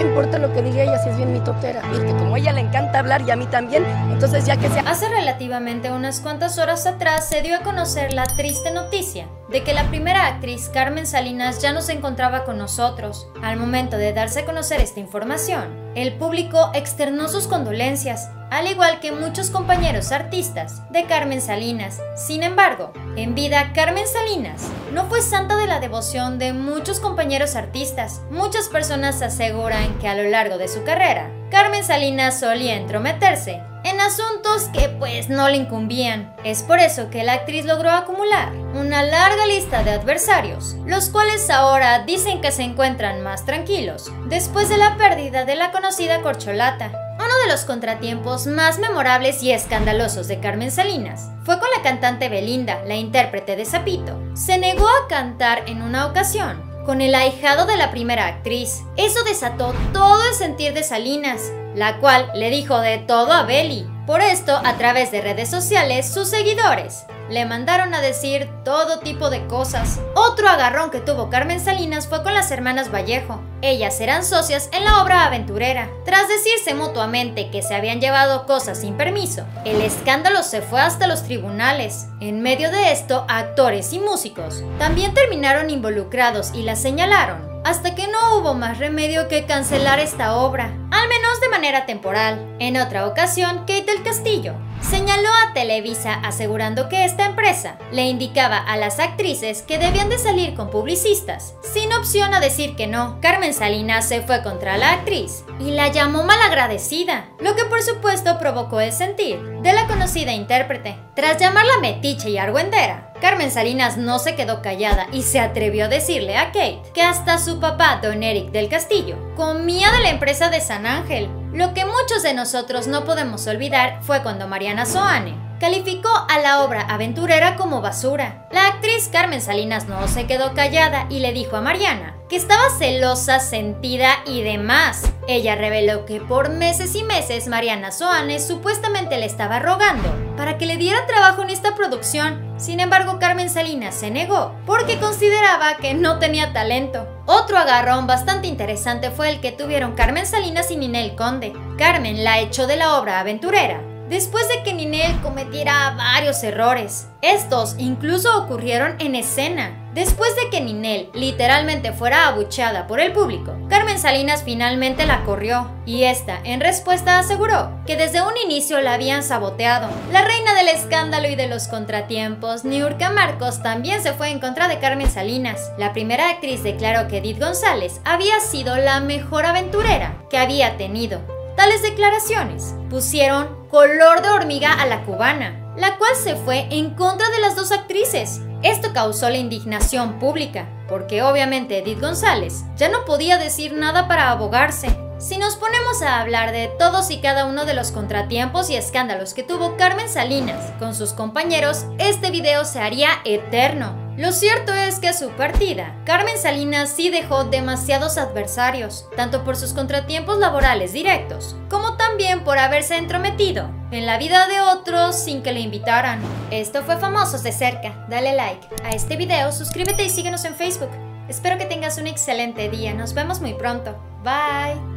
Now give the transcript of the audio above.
importa lo que diga ella si es bien mitotera. Y que como a ella le encanta hablar y a mí también, entonces ya que sea... Hace relativamente unas cuantas horas atrás se dio a conocer la triste noticia de que la primera actriz, Carmen Salinas, ya no se encontraba con nosotros. Al momento de darse a conocer esta información, el público externó sus condolencias, al igual que muchos compañeros artistas de Carmen Salinas. Sin embargo, en vida, Carmen Salinas no fue santa de la devoción de muchos compañeros artistas. Muchas personas aseguran que a lo largo de su carrera, Carmen Salinas solía entrometerse en asuntos que pues no le incumbían. Es por eso que la actriz logró acumular una larga lista de adversarios, los cuales ahora dicen que se encuentran más tranquilos después de la pérdida de la conocida corcholata. Uno de los contratiempos más memorables y escandalosos de Carmen Salinas fue con la cantante Belinda, la intérprete de Zapito. Se negó a cantar en una ocasión con el ahijado de la primera actriz. Eso desató todo el sentir de Salinas, la cual le dijo de todo a Beli. Por esto, a través de redes sociales, sus seguidores le mandaron a decir todo tipo de cosas. Otro agarrón que tuvo Carmen Salinas fue con las hermanas Vallejo. Ellas eran socias en la obra Aventurera. Tras decirse mutuamente que se habían llevado cosas sin permiso, el escándalo se fue hasta los tribunales. En medio de esto, actores y músicos también terminaron involucrados y las señalaron, hasta que no hubo más remedio que cancelar esta obra, al menos de manera temporal. En otra ocasión, Kate del Castillo señaló a Televisa asegurando que esta empresa le indicaba a las actrices que debían de salir con publicistas, sin opción a decir que no. Carmen Salinas se fue contra la actriz y la llamó malagradecida, lo que por supuesto provocó el sentir de la conocida intérprete. Tras llamarla metiche y argüendera, Carmen Salinas no se quedó callada y se atrevió a decirle a Kate que hasta su papá, don Eric del Castillo, comía de la empresa de San Ángel. Lo que muchos de nosotros no podemos olvidar fue cuando Mariana Soane calificó a la obra Aventurera como basura. La actriz Carmen Salinas no se quedó callada y le dijo a Mariana que estaba celosa, sentida y demás. Ella reveló que por meses y meses Mariana Soane supuestamente le estaba rogando para que le diera trabajo en esta producción. Sin embargo, Carmen Salinas se negó porque consideraba que no tenía talento. Otro agarrón bastante interesante fue el que tuvieron Carmen Salinas y Ninel Conde. Carmen la echó de la obra Aventurera después de que Ninel cometiera varios errores. Estos incluso ocurrieron en escena. Después de que Ninel literalmente fuera abucheada por el público, Carmen Salinas finalmente la corrió y esta, en respuesta, aseguró que desde un inicio la habían saboteado. La reina del escándalo y de los contratiempos, Niurka Marcos, también se fue en contra de Carmen Salinas. La primera actriz declaró que Edith González había sido la mejor aventurera que había tenido. Tales declaraciones pusieron color de hormiga a la cubana, la cual se fue en contra de las dos actrices. Esto causó la indignación pública, porque obviamente Edith González ya no podía decir nada para abogarse. Si nos ponemos a hablar de todos y cada uno de los contratiempos y escándalos que tuvo Carmen Salinas con sus compañeros, este video se haría eterno. Lo cierto es que a su partida, Carmen Salinas sí dejó demasiados adversarios, tanto por sus contratiempos laborales directos, como también por haberse entrometido en la vida de otros sin que le invitaran. Esto fue Famosos de Cerca. Dale like a este video, suscríbete y síguenos en Facebook. Espero que tengas un excelente día. Nos vemos muy pronto. Bye.